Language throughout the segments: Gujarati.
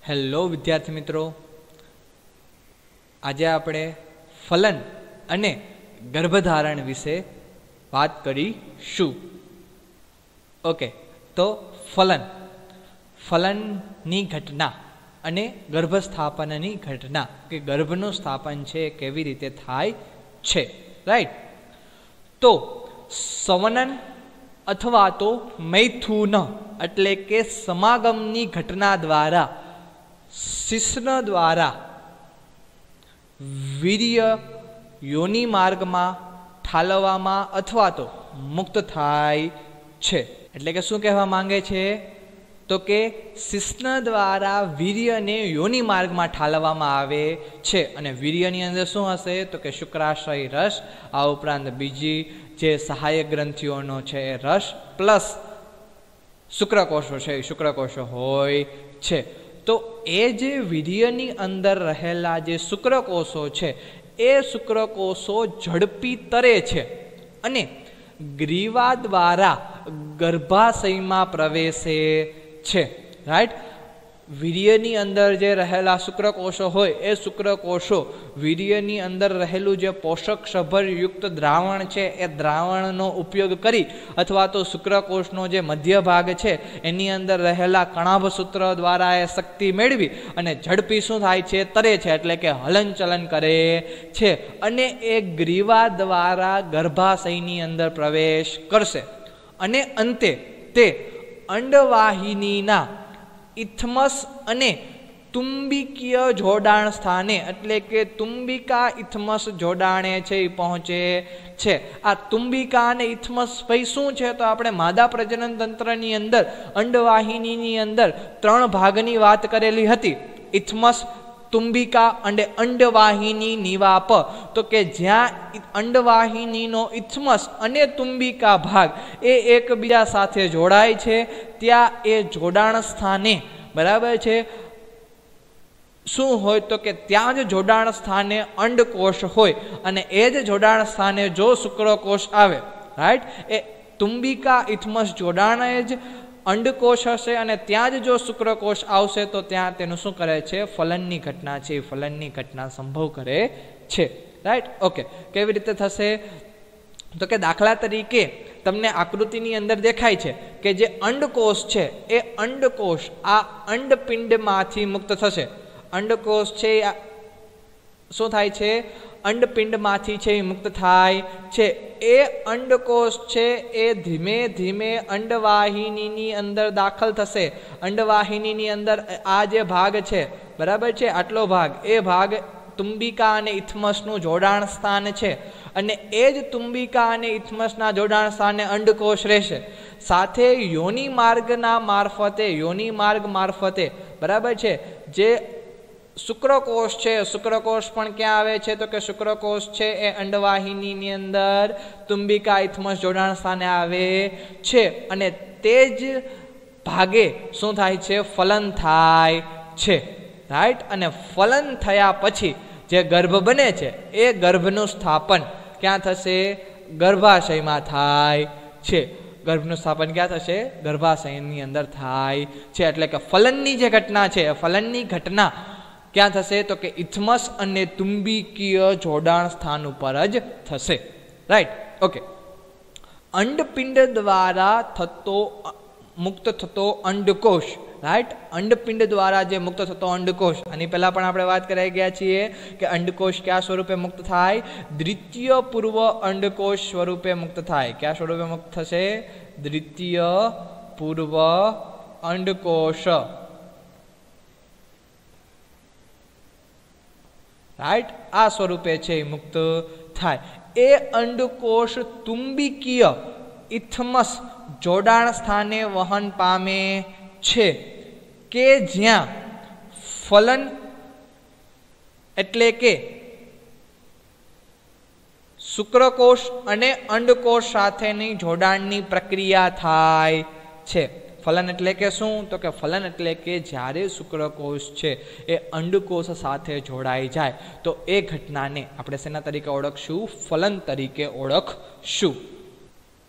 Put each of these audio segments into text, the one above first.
હેલો વિદ્યાર્થી મિત્રો, આજે આપણે ફલન અને ગર્ભધારણ વિશે વાત કરીશું. ઓકે, તો ફલનની ઘટના અને ગર્ભસ્થાપનની ઘટના કે ગર્ભનું સ્થાપન છે કેવી રીતે થાય છે, રાઈટ. તો સવનન અથવા તો મૈથુન એટલે કે સમાગમની ઘટના દ્વારા શિશ્ન દ્વારા વીર્ય યોનિ માર્ગમાં ઠાલવવામાં અથવા તો મુક્ત થાય છે. એટલે કે શું કહેવા માંગે છે? તો કે શિશ્ન દ્વારા વીર્યને યોનિ માર્ગમાં ઠાલવવામાં આવે છે. અને વીર્યની અંદર શું હશે? તો કે શુક્રાશય રસ, આ ઉપરાંત બીજી જે સહાયક ગ્રંથિઓનો છે એ રસ પ્લસ શુક્રકોષો છે એ શુક્રકોષો હોય છે. તો એ જે વીર્યની અંદર રહેલા જે શુક્રકોષો છે એ શુક્રકોષો ઝડપી તરે છે અને ગ્રીવા દ્વારા ગર્ભાશયમાં પ્રવેશે છે, રાઈટ. વીર્યની અંદર જે રહેલા શુક્રકોષો હોય એ શુક્રકોષો વીર્યની અંદર રહેલું જે પોષક સભર યુક્ત દ્રાવણ છે એ દ્રાવણનો ઉપયોગ કરી અથવા તો શુક્રકોષનો જે મધ્ય ભાગ છે એની અંદર રહેલા કણાભસૂત્ર દ્વારા એ શક્તિ મેળવી અને ઝડપી શું થાય છે? તરે છે, એટલે કે હલનચલન કરે છે અને એ ગ્રીવા દ્વારા ગર્ભાશયની અંદર પ્રવેશ કરશે અને અંતે તે અંડવાહિનીના ઇથમસ અને તુંબિકીય જોડાણ સ્થાને એટલે કે તુંબિકા ઇથમસ જોડાણે છે એ પહોંચે છે. આ તુંબિકા અને ઇથમસ ભાઈ શું છે? તો આપણે માદા પ્રજનન તંત્રની અંદર અંડવાહિનીની અંદર 3 ભાગની વાત કરેલી હતી: ઇથમસ, તુંબિકા અને અંડવાહિની નિવાપ. તો કે જ્યાં અંડવાહિનીનો ઇથમસ અને તુંબિકા ભાગ એ એકબીજા સાથે જોડાય છે ત્યાં એ જોડાણ સ્થાને, બરાબર છે, શું હોય? તો કે ત્યાં જ જોડાણ સ્થાને અંડકોષ હોય અને એ જ જોડાણ સ્થાને જો શુક્રકોષ આવે, રાઈટ, એ તુંબિકા ઇથમસ જોડાણ જ અંડકોષ હશે અને ત્યાં જ જો શુક્રકોષ આવશે તો ત્યાં તેનું શું કરે છે? ફલનની ઘટના છે, ફલનની ઘટના સંભવ કરે છે, રાઈટ. ઓકે, કેવી રીતે થશે? તો કે દાખલા તરીકે તમને આકૃતિની અંદર દેખાય છે કે જે અંડકોષ છે એ અંડકોષ આ અંડપિંડમાંથી મુક્ત થશે. અંડકોષ છે શું થાય છે? અંડપિંડમાંથી છે એ મુક્ત થાય છે. એ અંડકોષ છે એ ધીમે ધીમે અંડવાહિનીની અંદર દાખલ થશે. અંડવાહિનીની અંદર આ જે ભાગ છે, બરાબર છે, આટલો ભાગ, એ ભાગ તુંબિકા અને ઇથમસનું જોડાણ સ્થાન છે અને એ જ તુંબિકા અને ઇથમસના જોડાણ સ્થાને અંડકોષ રહેશે. સાથે યોનિ માર્ગના મારફતે, યોનિ માર્ગ મારફતે, બરાબર છે, જે શુક્રકોષ છે, શુક્રકોષ પણ ક્યાં આવે છે? તો કે શુક્રકોષ છે એ અંડવાહિનીની અંદર તુંબિકા ઇથમસ જોડાણ સ્થાને આવે છે અને તે જ ભાગે શું થાય છે? ફલન થાય છે, રાઈટ. અને ફલન થયા પછી જે ગર્ભ બને છે એ ગર્ભનું સ્થાપન ક્યાં થશે? ગર્ભાશયમાં થાય છે. ગર્ભનું સ્થાપન ક્યાં થશે? ગર્ભાશયની અંદર થાય છે. એટલે કે ફલનની જે ઘટના છે, ફલનની ઘટના ક્યાં થશે? તો કે ઇથમસ અને તુંબિકીય જોડાણ સ્થાન ઉપર જ થશે, રાઈટ. ઓકે, અંડપિંડ દ્વારા મુક્ત થતો અંડકોષ, રાઈટ. અંડપિંડ દ્વારા જે મુક્ત થતો અંડકોષ, આની પહેલા પણ આપણે વાત કરાઈ ગયા છીએ કે અંડકોષ કયા સ્વરૂપે મુક્ત થાય? દ્વિતીય પૂર્વ અંડકોષ સ્વરૂપે મુક્ત થાય. કયા સ્વરૂપે મુક્ત થશે? દ્વિતીય પૂર્વ અંડકોષ, રાઈટ. આ સ્વરૂપે છે મુક્ત થાય. એ અંડકોષ તુંબિકીય ઇથમસ જોડાણ સ્થાને વહન પામે છે કે જ્યાં ફલન એટલે કે શુક્રકોષ અને અંડકોષ સાથેની જોડાણની પ્રક્રિયા થાય છે. ફલન એટલે કે શું? તો કે ફલન એટલે કે જ્યારે શુક્રકોષ છે એ અંડકોષ સાથે જોડાઈ જાય તો એ ઘટનાને આપણે શેના તરીકે ઓળખશું? ફલન તરીકે ઓળખશું.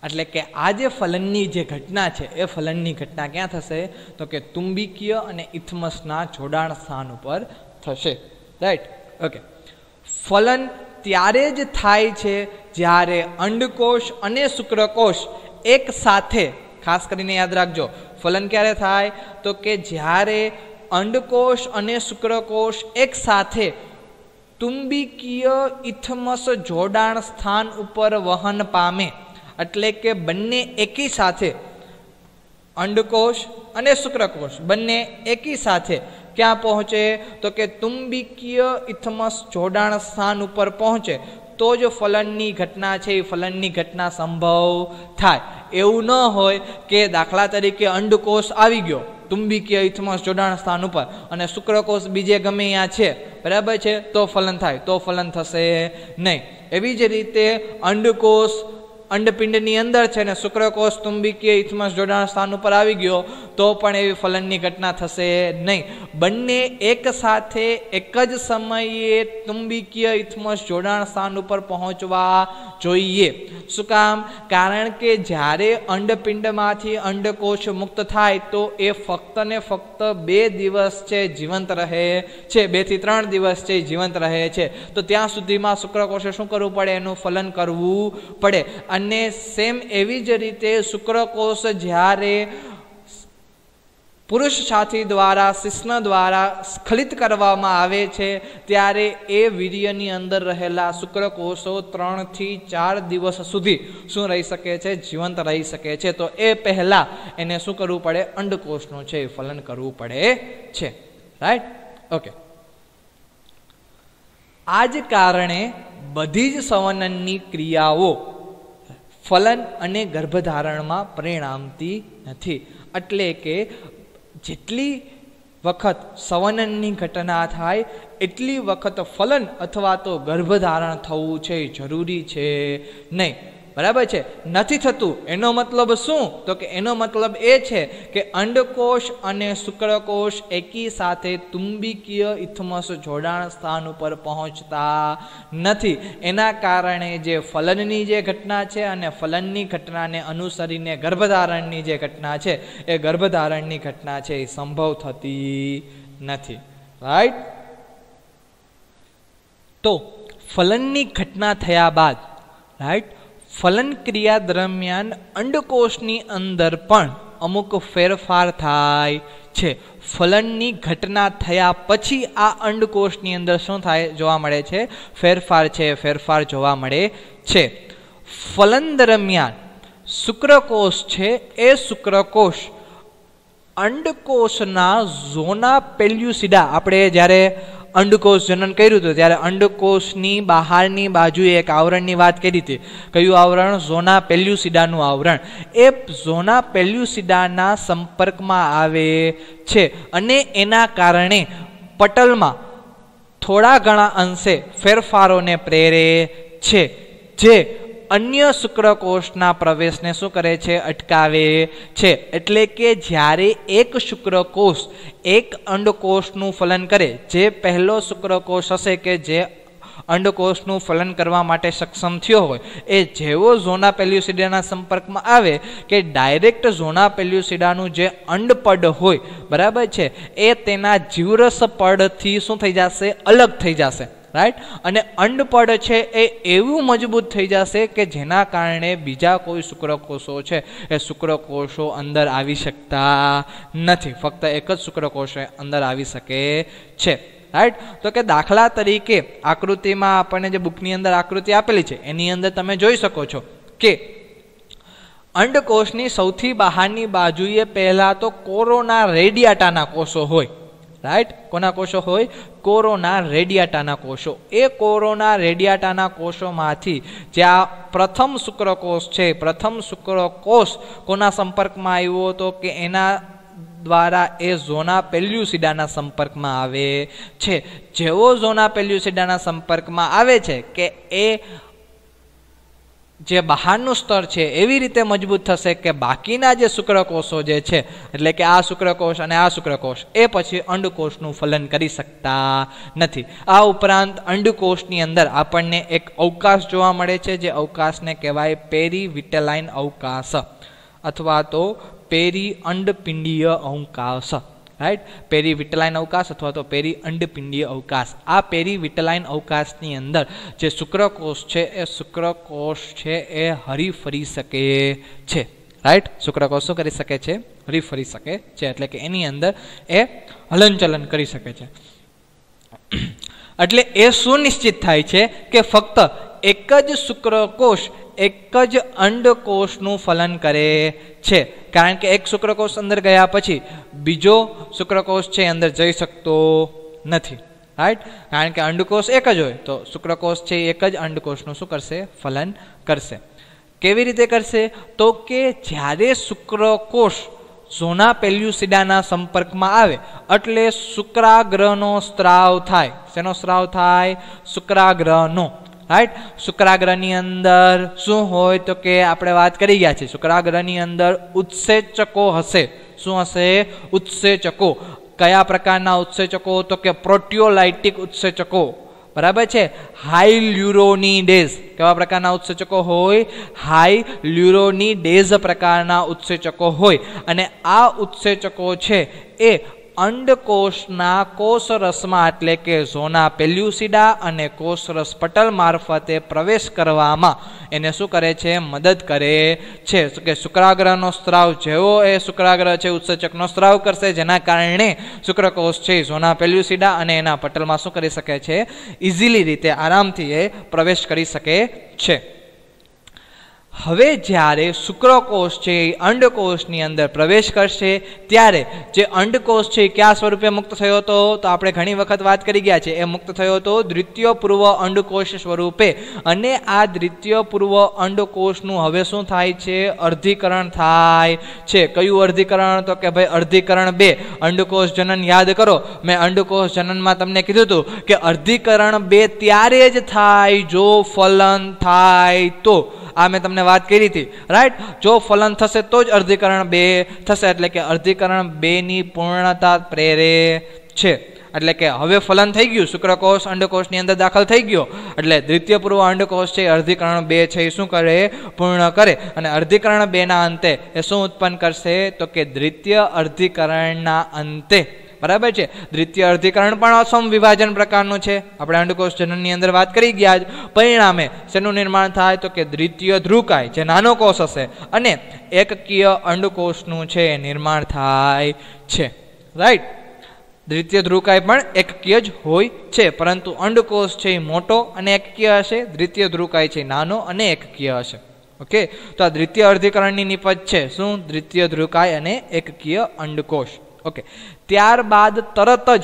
એટલે કે આ જે ફલનની જે ઘટના છે એ ફલનની ઘટના ક્યાં થશે તો કે તુંબિકીય અને ઇથમસના જોડાણ સ્થાન ઉપર થશે, રાઈટ. ઓકે, ફલન ત્યારે જ થાય છે જ્યારે અંડકોષ અને શુક્રકોષ એક સાથે, ખાસ કરીને યાદ રાખજો, ફલન ક્યારે થાય તો કે જ્યારે અંડકોષ અને શુક્રકોષ એક સાથે તુંબિકીય ઇથમસ જોડાણ સ્થાન ઉપર વહન પામે. એટલે કે બંને એકી સાથે, અંડકોષ અને શુક્રકોષ બંને એકી સાથે ક્યાં પહોંચે તો કે તુંબિકીય ઇથમસ જોડાણ સ્થાન ઉપર પહોંચે તો જ ફલનની ઘટના છે એ ફલનની ઘટના સંભવ થાય. એવું ન હોય કે દાખલા તરીકે અંડકોષ આવી ગયો તુંબિકીય ઇથમસ જોડાણ સ્થાન ઉપર અને શુક્રકોષ બીજે ગમે ત્યાં છે, બરાબર છે, તો ફલન થાય, તો ફલન થશે નહીં. એવી જ રીતે અંડકોષ અંડપિંડની અંદર છે ને શુક્રકોષ તુંબિકીય ઇથમસ જોડાણ સ્થાન ઉપર આવી ગયો તો પણ એવી ફલનની ઘટના થશે નહીં. બંને એક સાથે એક જ સમયે તુંબિકીય ઇથમસ જોડાણ સ્થાન ઉપર પહોંચવા જોઈએ. શું કામ? કારણ કે જ્યારે અંડપિંડમાંથી અંડકોષ મુક્ત થાય તો એ ફક્ત ને ફક્ત 2 દિવસ છે જીવંત રહે છે, 2 થી 3 દિવસ છે જીવંત રહે છે. તો ત્યાં સુધીમાં શુક્રકોષે શું કરવું પડે? એનું ફલન કરવું પડે. અને સેમ એવી જ રીતે શુક્રકોષ જ્યારે પુરુષ સાથી દ્વારા, શિશ્ન દ્વારા સ્ખલિત કરવામાં આવે છે ત્યારે એ વીર્યની અંદર રહેલા શુક્રકોષો 3 થી 4 દિવસ સુધી શું રહી શકે છે? જીવંત રહી શકે છે. તો એ પહેલા એને શું કરવું પડે? અંડકોષનું છે ફલન કરવું પડે છે, રાઈટ. ઓકે, આ જ કારણે બધી જ સંવનનની ક્રિયાઓ ફલન અને ગર્ભધારણમાં પરિણામતી નથી. એટલે કે જેટલી વખત સંવનનની ઘટના થાય એટલી વખત ફલન અથવા તો ગર્ભધારણ થવું છે જરૂરી છે નહીં, બરાબર છે. નથી થતું એનો મતલબ શું? તો કે એનો મતલબ એ છે કે અંડકોષ અને શુક્રકોષ એકી સાથે તુંબિકીય ઇથમસ જોડાણ સ્થાન ઉપર પહોંચતા નથી. એના કારણે જે ફલનની જે ઘટના છે અને ફલનની ઘટનાને અનુસરીને ગર્ભધારણની જે ઘટના છે એ ગર્ભધારણની ઘટના છે એ સંભવ થતી નથી, રાઈટ. તો ફલનની ઘટના થયા બાદ, રાઈટ, ફલન ક્રિયા દરમિયાન અંડકોષની અંદર પણ અમુક ફેરફાર થાય છે. ફલનની ઘટના થયા પછી આ અંડકોષની અંદર શું થાય જોવા મળે છે? ફેરફાર છે, ફેરફાર જોવા મળે છે. ફલન દરમિયાન શુક્રકોષ છે એ શુક્રકોષ અંડકોષના ઝોના પેલ્યુસિડા, આપણે જ્યારે અંડકોષ જનન કર્યું હતું ત્યારે અંડકોષની બહારની બાજુએ એક આવરણની વાત કરી હતી. કયું આવરણ? ઝોના પેલ્યુસિડાનું આવરણ. એ ઝોના પેલ્યુસિડાના સંપર્કમાં આવે છે અને એના કારણે પટલમાં થોડા ઘણા અંશે ફેરફારોને પ્રેરે છે, જે અન્ય શુક્રકોષના પ્રવેશને શું કરે છે? અટકાવે છે. એટલે કે જ્યારે એક શુક્રકોષ એક અંડકોષનું ફલન કરે, જે પહેલો શુક્રકોષ હશે કે જે અંડકોષનું ફલન કરવા માટે સક્ષમ થયો હોય, એ જેવો ઝોના પેલ્યુસિડાના સંપર્કમાં આવે કે ડાયરેક્ટ ઝોના પેલ્યુસિડાનું જે અંડપડ હોય, બરાબર છે, એ તેના જીવરસ પડથી શું થઈ જશે? અલગ થઈ જશે, રાઈટ. અને અંડપડ છે એ એવું મજબૂત થઈ જશે કે જેના કારણે બીજા કોઈ શુક્રકોષો છે એ શુક્રકોષો અંદર આવી શકતા નથી. ફક્ત એક જ શુક્રકોષ અંદર આવી શકે છે, રાઈટ. તો કે દાખલા તરીકે આકૃતિમાં આપણને જે બુકની અંદર આકૃતિ આપેલી છે એની અંદર તમે જોઈ શકો છો કે અંડકોષની સૌથી બહારની બાજુએ પહેલા તો કોરોના રેડિયાટાના કોષો હોય, રાઈટ. કોના કોષો હોય? કોરોના રેડિયાટાના કોષો. એ કોરોના રેડિયાટાના કોષોમાંથી જ્યાં પ્રથમ શુક્રકોષ છે, પ્રથમ શુક્રકોષ કોના સંપર્કમાં આવ્યો હતો? કે એના દ્વારા એ ઝોના પેલ્યુસિડાના સંપર્કમાં આવે છે. જેવો ઝોના પેલ્યુસિડાના સંપર્કમાં આવે છે કે એ જે બહારનું સ્તર છે એવી રીતે મજબૂત થશે કે બાકીના જે શુક્રકોષો જે છે, એટલે કે આ શુક્રકોષ અને આ શુક્રકોષ, એ પછી અંડકોષનું ફલન કરી શકતા નથી. આ ઉપરાંત અંડકોષની અંદર આપણને એક અવકાશ જોવા મળે છે, જે અવકાશને કહેવાય પેરીવિટેલાઇન અવકાશ અથવા તો પેરી અંડપિંડીય અવકાશ. રાઈટ, પેરીવિટેલાઇન અવકાશ અથવા તો પેરી અંડપિંડીય અવકાશ. આ પેરીવિટેલાઇન અવકાશની અંદર જે શુક્રકોષ છે એ શુક્રકોષ છે એ હરીફરી શકે છે. રાઈટ, શુક્રકોષ શું કરી શકે છે? હરીફરી શકે છે, એટલે કે એની અંદર એ હલનચલન કરી શકે છે. એટલે એ સુનિશ્ચિત થાય છે કે ફક્ત એક જ શુક્રકોષ એક જ અંડકોષનું ફલન કરે છે, કારણ કે એક શુક્રકોષ અંદર ગયા પછી બીજો શુક્રકોષ છે અંદર જઈ શકતો નથી. રાઈટ, કારણ કે અંડકોષ એક જ હોય તો શુક્રકોષ છે એક જ અંડકોષનું શું કરશે? ફલન કરશે. કેવી રીતે કરશે? તો કે જ્યારે શુક્રકોષ ઝોના પેલ્યુસિડાના સંપર્કમાં આવે એટલે શુક્રાગ્રહનો સ્ત્રાવ થાય. શેનો સ્ત્રાવ થાય? શુક્રાગ્રહનો. રાઈટ, શુક્રાગ્રહની અંદર શું હોય? તો કે આપણે વાત કરી ગયા છે, શુક્રાગ્રહની અંદર ઉત્સેચકો હશે. શું હશે? ઉત્સેચકો. કયા પ્રકારના ઉત્સેચકો? તો કે પ્રોટિયોલાઇટિક ઉત્સેચકો. બરાબર છે. હાઇલ્યુરોનિડેઝ. કેવા પ્રકારના ઉત્સેચકો હોય? હાઇલ્યુરોનિડેઝ પ્રકારના ઉત્સેચકો હોય. અને આ ઉત્સેચકો છે એ અંડકોષના કોષરસમાં એટલે કે ઝોના પેલ્યુસિડા અને કોષરસ પટલ મારફતે પ્રવેશ કરવામાં એને શું કરે છે? મદદ કરે છે. કે શુક્રાગ્રહનો સ્ત્રાવ જેવો એ શુક્રાગ્રહ છે ઉત્સેચકનો સ્ત્રાવ કરશે, જેના કારણે શુક્રકોષ છે ઝોના પેલ્યુસિડા અને એના પટલમાં શું કરી શકે છે? ઇઝીલી રીતે આરામથી એ પ્રવેશ કરી શકે છે. હવે જ્યારે શુક્રકોષ છે એ અંડકોષની અંદર પ્રવેશ કરશે ત્યારે જે અંડકોષ છે એ કયા સ્વરૂપે મુક્ત થયો હતો? તો આપણે ઘણી વખત વાત કરી ગયા છે, એ મુક્ત થયો હતો દ્વિતીય પૂર્વ અંડકોષ સ્વરૂપે. અને આ દ્વિતીય પૂર્વ અંડકોષનું હવે શું થાય છે? અર્ધીકરણ થાય છે. કયું અર્ધીકરણ? તો કે ભાઈ અર્ધીકરણ 2. અંડકોષ જનન યાદ કરો, મેં અંડકોષ જનનમાં તમને કીધું હતું કે અર્ધીકરણ 2 ત્યારે જ થાય જો ફલન થાય તો. આ મેં તમને વાત કરી હતી. રાઈટ, જો ફલન થશે તો જ અર્ધીકરણ 2 થશે, એટલે કે અર્ધીકરણ 2 ની પૂર્ણતા પ્રેરે છે. એટલે કે હવે ફલન થઈ ગયું, શુક્રકોષ અંડકોષની અંદર દાખલ થઈ ગયો, એટલે દ્વિતીય પૂર્વ અંડકોષ છે અર્ધીકરણ 2 છે એ શું કરે? પૂર્ણ કરે. અને અર્ધીકરણ 2 ના અંતે એ શું ઉત્પન્ન કરશે? તો કે દ્વિતીય અર્ધીકરણના અંતે. બરાબર છે. દ્વિતીય અર્ધીકરણ પણ અસમ વિભાજન પ્રકારનું છે, આપણે અંડકોષ જનનની અંદર વાત કરી ગયા જ. પરિણામે શેનું નિર્માણ થાય? તો કે દ્વિતીય ધ્રુવકાય જે નાનો કોષ હશે અને એકકીય અંડકોષનું છે નિર્માણ થાય છે. રાઈટ, દ્વિતીય ધ્રુવકાય પણ એકકીય જ હોય છે, પરંતુ અંડકોષ છે એ મોટો અને એકકીય હશે, દ્વિતીય ધ્રુવકાય છે નાનો અને એકકીય હશે. ઓકે, તો આ દ્વિતીય અર્ધીકરણની નિપજ છે શું? દ્વિતીય ધ્રુવકાય અને એકકીય અંડકોષ. ઓકે, ત્યારબાદ તરત જ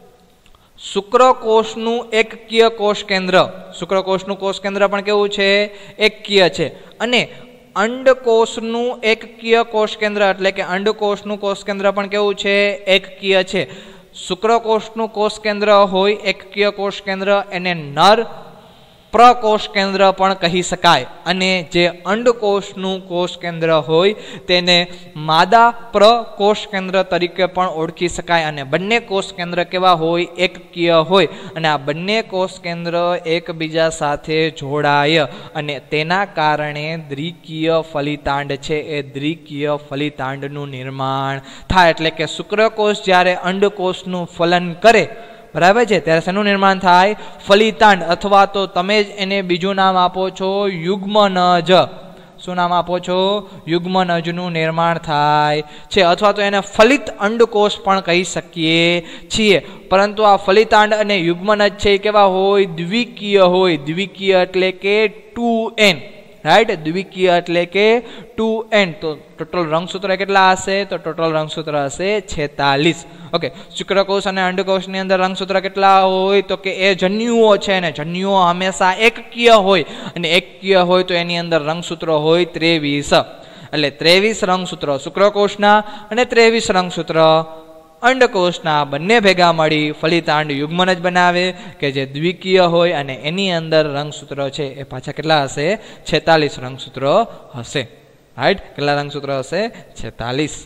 શુક્રકોષનું એકકીય કોષ કેન્દ્ર, શુક્રકોષનું કોષ કેન્દ્ર પણ કેવું છે? એકકીય છે. અને અંડકોષનું એકકીય કોષ કેન્દ્ર એટલે કે અંડકોષનું કોષ કેન્દ્ર પણ કેવું છે? એકકીય છે. શુક્રકોષનું કોષ કેન્દ્ર હોય એકકીય કોષ કેન્દ્ર, એને નર પ્રકોષ કેન્દ્ર પણ કહી શકાય. અને જે અંડકોષનું કોષ કેન્દ્ર હોય તેને માદા પ્રકોષ કેન્દ્ર તરીકે પણ ઓળખી શકાય. અને બંને કોષ કેન્દ્ર કેવા હોય? એકકીય હોય. અને આ બંને કોષ કેન્દ્ર એકબીજા સાથે જોડાય અને તેના કારણે દ્વિકીય ફલિતાંડ છે એ દ્વિકીય ફલિતાંડનું નિર્માણ થાય. એટલે કે શુક્રકોષ જ્યારે અંડકોષનું ફલન કરે, બરાબર છે, ત્યારે શેનું નિર્માણ થાય? ફલિતાંડ, અથવા તો તમે જ એને બીજું નામ આપો છો યુગ્મનજ. શું નામ આપો છો? યુગ્મનજનું નિર્માણ થાય છે, અથવા તો એને ફલિત અંડકોષ પણ કહી શકીએ છીએ. પરંતુ આ ફલિતાંડ અને યુગ્મનજ છે એ કેવા હોય? દ્વિકીય હોય. દ્વિકીય એટલે કે 2n. રાઈટ, દ્વિકીય એટલે કે 2n. તો ટોટલ રંગસૂત્ર કેટલા હશે? તો ટોટલ રંગસૂત્ર હશે 46. ઓકે, શુક્રકોષ અને અંડકોષની અંદર રંગસૂત્ર કેટલા હોય? તો કે એ જન્યુઓ છે ને જન્યુઓ હંમેશા એકકીય હોય, અને એકકીય હોય તો એની અંદર રંગસૂત્રો હોય 23. એટલે 23 રંગસૂત્ર શુક્રકોષના અને 23 રંગસૂત્ર અંડકોષના બંને ભેગા મળી ફલિતાંડ યુગ્મન જ બનાવે કે જે દ્વિકીય હોય અને એની અંદર રંગસૂત્રો છે એ પાછા કેટલા હશે? 46 રંગસૂત્રો હશે. રાઈટ, કેટલા રંગસૂત્રો હશે? 46.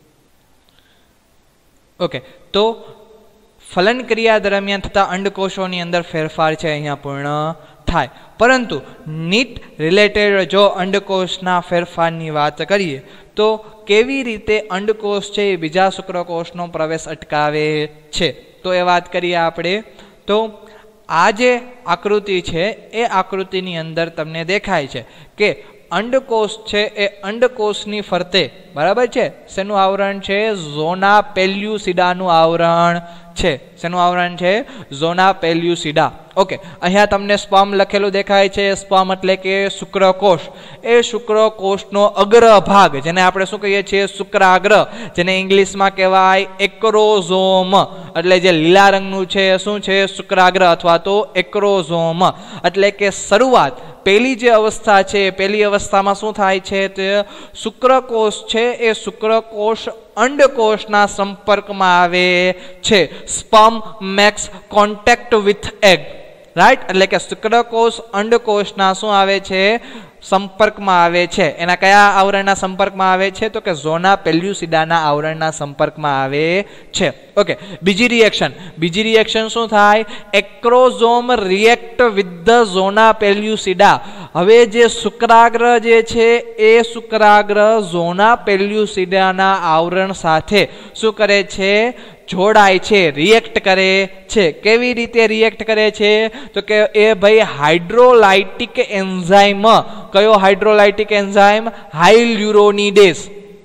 ઓકે, તો ફલન ક્રિયા દરમિયાન થતા અંડકોષોની અંદર ફેરફાર છે અહીંયા પૂર્ણ થાય. પરંતુ નીટ રિલેટેડ જો અંડકોષના ફેરફારની વાત કરીએ તો કેવી રીતે અંડકોષ છે એ બીજા શુક્રકોષનો પ્રવેશ અટકાવે છે તો એ વાત કરીએ આપણે. તો આ જે આકૃતિ છે એ આકૃતિની અંદર તમને દેખાય છે કે અંડકોષ છે એ અંડકોષની ફરતે, બરાબર છે, શેનું આવરણ છે? ઝોના પેલ્યુસિડાનું આવરણ છે. શેનું આવરણ છે? ઝોના પેલ્યુસિડા. ઓકે, અહીંયા તમને સ્પર્મ લખેલું દેખાય છે. સ્પર્મ એટલે કે શુક્રકોષ. એ શુક્રકોષનો અગ્ર ભાગ, જેને આપણે શું કહીએ છીએ? શુક્રાગ્ર, જેને ઇંગ્લિશમાં કહેવાય એક્રોઝોમ. એટલે જે લીલા રંગનું છે શું છે? શુક્રાગ્ર અથવા તો એક્રોઝોમ. એટલે કે શરૂઆત, પહેલી જે અવસ્થા છે, પહેલી અવસ્થામાં શું થાય છે? તે શુક્રકોષ છે એ શુક્રકોષ અંડકોષના સંપર્કમાં આવે છે. Sperm makes contact with egg. Right, એટલે કે શુક્રકોષ અંડકોષના શું આવે છે? સંપર્કમાં આવે છે. એના કયા આવરણના સંપર્કમાં આવે છે? તો કે ઝોના પેલ્યુસિડાના આવરણના સંપર્કમાં આવે છે. ઓકે, બીજી રિએક્શન શું થાય? Acrosome react with the zona pellucida. હવે જે શુક્રાગ્ર જે છે એ શુક્રાગ્ર ઝોના પેલ્યુસિડાના આવરણ સાથે શું કરે છે? જોડાય છે, રિએક્ટ કરે છે. કેવી રીતે રિએક્ટ કરે છે? તો કે એ ભાઈ હાઇડ્રોલાઇટિક એન્ઝાઇમ. કયો હાઇડ્રોલાઇટિક એન્ઝાઇમ? હાઇલ્યુરોનિડેઝ.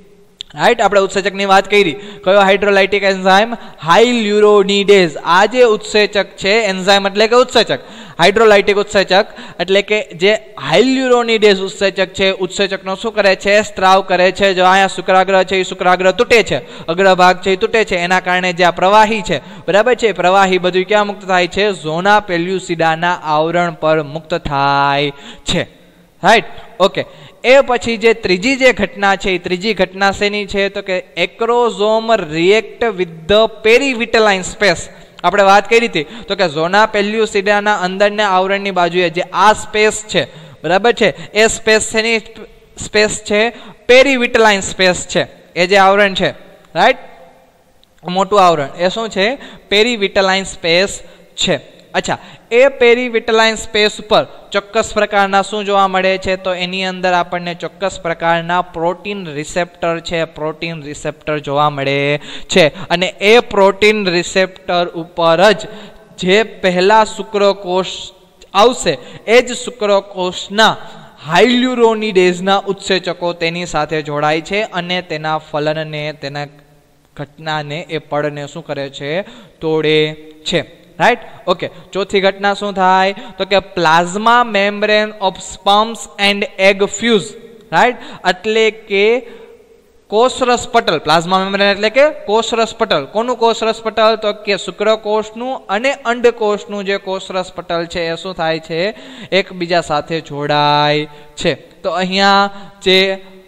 રાઈટ, આપણે ઉત્સેચકની વાત કરી. કયો હાઇડ્રોલાઇટિક એન્ઝાઇમ? હાઇલ્યુરોનિડેઝ. આ જે ઉત્સેચક છે, એન્ઝાઇમ એટલે કે ઉત્સેચક, હાઇડ્રોલાઇટિક ઉત્સેચક એટલે કે જે હાઇલ્યુરોનિડેઝ ઉત્સેચક છે, ઉત્સેચકનો શું કરે છે? સ્ત્રાવ કરે છે. જો અહીંયા શુક્રાગ્ર છે એ શુક્રાગ્ર તૂટે છે, અગ્રભાગ છે એ તૂટે છે. એના કારણે જે આ પ્રવાહી છે, બરાબર છે, પ્રવાહી બધું ક્યાં મુક્ત થાય છે? ઝોના પેલ્યુસિડાના આવરણ પર મુક્ત થાય છે. Right, okay. એ પછી જે ત્રીજી જે ઘટના છે એ ત્રીજી ઘટના શેની છે? તો કે acrosome react with the perivitelline space. આપણે વાત કરી હતી તો કે ઝોના પેલ્યુસિડાના અંદરના આવરણની બાજુએ જે આ સ્પેસ છે, બરાબર છે, એ સ્પેસ શેની સ્પેસ છે? પેરીવિટલાઇન સ્પેસ છે. એ જે આવરણ છે, રાઈટ, મોટું આવરણ, એ શું છે? પેરીવિટલાઇન સ્પેસ છે. અચ્છા, એ પેરીવિટલાઇન સ્પેસ ઉપર ચોક્કસ પ્રકારના શું જોવા મળે છે? તો એની અંદર આપણને ચોક્કસ પ્રકારના પ્રોટીન રિસેપ્ટર છે, પ્રોટીન રિસેપ્ટર જોવા મળે છે. અને એ પ્રોટીન રિસેપ્ટર ઉપર જ જે પહેલા શુક્રકોષ આવશે એ જ શુક્રકોષના હાઇલ્યુરોનિડેઝના ઉત્સેચકો તેની સાથે જોડાય છે અને તેના ફલનને, તેના ઘટનાને, એ પડને શું કરે છે? તોડે છે. Right, okay. ચોથી ઘટના શું થાય? તો કે plasma membrane of sperms and egg fuse. Right, એટલે કે કોષરસ પટલ. પ્લાઝમા મેમ્બ્રેન એટલે કે કોષરસ પટલ. કોનું કોષરસ પટલ? તો કે શુક્રકોષનું અને અંડકોષનું જે કોષરસ પટલ છે એ શું થાય છે? એકબીજા સાથે જોડાય છે. તો અહીંયા જે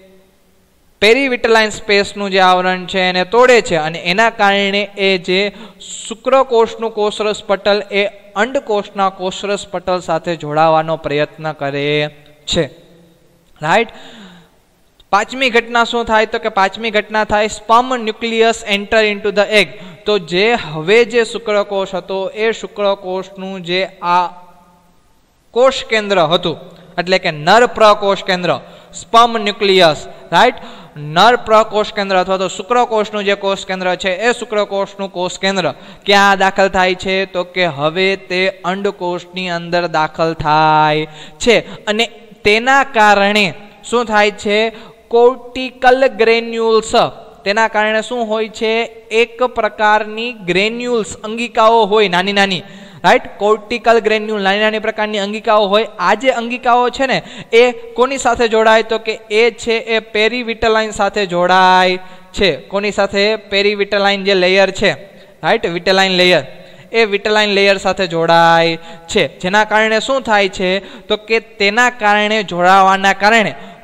પેરીવિટલાઇન સ્પેસનું જે આવરણ છે એને તોડે છે અને એના કારણે એ જે શુક્રકોષનું કોષરસ પટલ એ અંડકોષના કોષરસ પટલ સાથે જોડાવાનો પ્રયત્ન કરે છે. રાઈટ, પાંચમી ઘટના શું થાય? તો કે પાંચમી ઘટના થાય sperm nucleus enter into the egg. તો જે હવે જે શુક્રકોષ હતો એ શુક્રકોષનું જે આ કોષ કેન્દ્ર હતું, એટલે કે નર પ્રકોષ કેન્દ્ર, સ્પર્મ ન્યુક્લિયસ, રાઈટ, નર પ્રકોષ કેન્દ્ર અથવા તો શુક્રકોષનું જે કોષ કેન્દ્ર છે એ શુક્રકોષનું કોષ કેન્દ્ર ક્યાં દાખલ થાય છે? તો કે હવે તે અંડકોષની અંદર દાખલ થાય છે. અને તેના કારણે શું થાય છે? Cortical granules. તેના કારણે શું હોય છે? એક પ્રકારની ગ્રેન્યુલ્સ, અંગિકાઓ હોય નાની નાની. રાઈટ, કોર્ટિકલ ગ્રેન્યુલ, નાની નાની પ્રકારની અંગિકાઓ હોય. આ જે અંગિકાઓ છે ને એ કોની સાથે જોડાય? તો કે એ છે એ પેરીવિટલાઇન સાથે જોડાય છે. કોની સાથે? પેરીવિટલાઇન જે લેયર છે, રાઈટ, વિટેલાઇન લેયર, એ વિટેલાઇન લેયર સાથે જોડાય છે. જેના કારણે શું થાય છે? તો કે તેના કારણે, જોડાવાના કારણે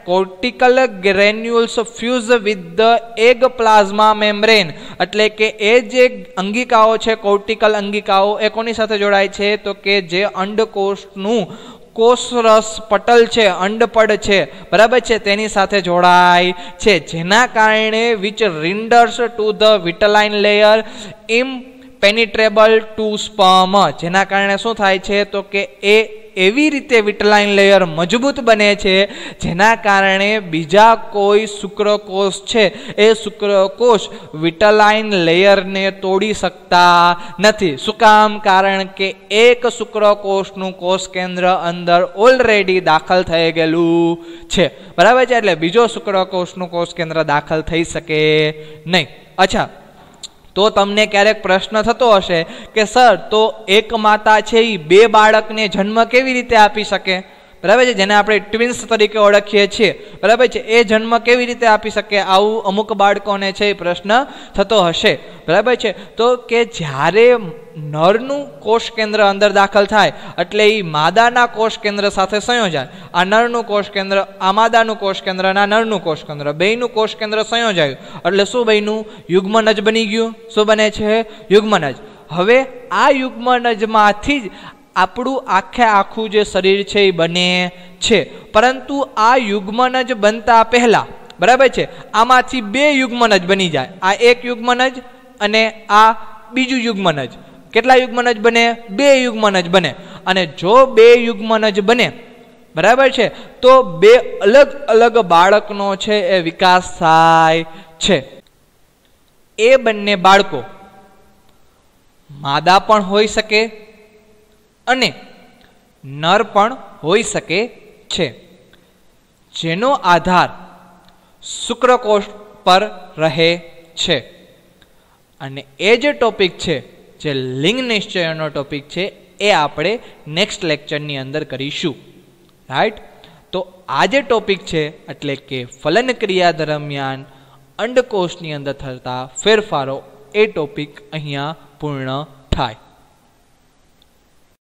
cortical granules fuse with the egg plasma membrane, એટલે કે એ જે અંગિકાઓ છે, કોર્ટિકલ અંગિકાઓ, એ કોની સાથે જોડાય છે? તો કે જે અંડકોષનું કોષરસ પટલ છે, અંડપડ છે, બરાબર છે, તેની સાથે જોડાય છે, જેના કારણે which renders to the vitelline layer impenetrable to sperm, જેના કારણે શું થાય છે? તો કે એ એવી રીતે વિટલાઇન લેયર મજબૂત બને છે જેના કારણે બીજા કોઈ શુક્રકોષ છે એ શુક્રકોષ વિટલાઇન લેયરને તોડી શકતા નથી. શું કામ? કારણ કે એક શુક્રકોષનું કોષ કેન્દ્ર અંદર ઓલરેડી દાખલ થઈ ગયેલું છે, બરાબર છે, એટલે બીજો શુક્રકોષનું કોષ કેન્દ્ર દાખલ થઈ શકે નહીં. અચ્છા, તો તમને ક્યારેક પ્રશ્ન થતો હશે કે સર, તો એક માતા છે એ બે બાળકને જન્મ કેવી રીતે આપી શકે? બરાબર છે, જેને આપણે ટ્વિન્સ તરીકે ઓળખીએ છીએ, બરાબર છે, એ જન્મ કેવી રીતે આપી શકે? આવું અમુક બાળકોને છે એ પ્રશ્ન થતો હશે, બરાબર છે. તો કે જ્યારે નરનું કોષ કેન્દ્ર અંદર દાખલ થાય એટલે એ માદાના કોષ કેન્દ્ર સાથે સંયોજાય. આ નરનું કોષ કેન્દ્ર, આ માદાનું કોષ કેન્દ્ર, આ નરનું કોષ કેન્દ્ર, બેયનું કોષ કેન્દ્ર સંયોજાયું એટલે શું બન્યું? યુગ્મનજ બની ગયું. શું બને છે? યુગ્મનજ. હવે આ યુગ્મનજમાંથી જ આપણું આખું જે શરીર છે એ બને છે. પરંતુ આ યુગ્મનજ બનતા પહેલા, બરાબર છે, આમાંથી બે યુગ્મનજ બની જાય. આ એક યુગ્મનજ અને આ બીજું યુગ્મનજ. કેટલા યુગ્મનજ બને? બે યુગ્મનજ બને. અને જો બે યુગ્મનજ બને, બરાબર છે, તો બે અલગ અલગ બાળકનો છે એ વિકાસ થાય છે. એ બંને બાળકો માદા પણ હોઈ શકે અને નર પણ હોઈ શકે છે, જેનો આધાર શુક્રકોષ પર રહે છે. અને એ જે ટોપિક છે, જે લિંગ નિશ્ચયનો ટોપિક છે, એ આપણે નેક્સ્ટ લેક્ચરની અંદર કરીશું, રાઈટ? તો આ જે ટોપિક છે એટલે કે ફલન ક્રિયા દરમિયાન અંડકોષની અંદર થતા ફેરફારો, એ ટોપિક અહીંયા પૂર્ણ થાય.